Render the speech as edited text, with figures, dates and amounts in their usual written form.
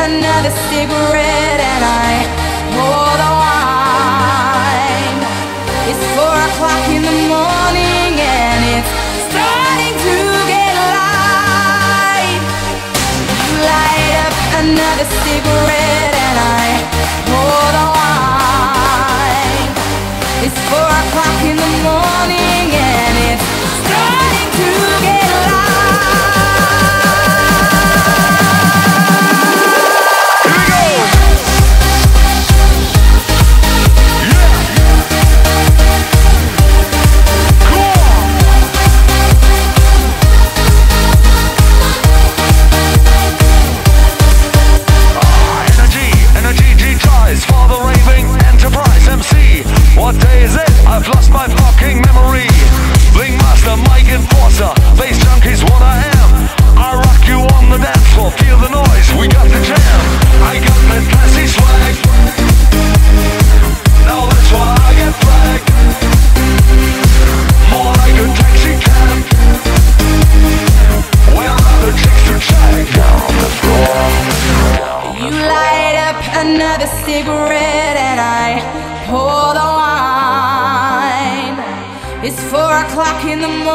another cigarette and I pour the wine. It's 4 o'clock in the morning and it's starting to get light. Light up another cigarette and I pour the wine. It's 4 o'clock in the morning and it's starting to get light. For the raving enterprise MC. What day is it? I've lost my fucking memory. Bling master, mic enforcer, bass junkie's what I am. I rock you on the dance floor, feel the noise, we got the jam. I got that classy swag. Now that's why I get flagged. More like a taxi cab. Where are the chicks to check? Down on the floor. You light up another cigarette and I pour the wine. It's 4 o'clock in the morning.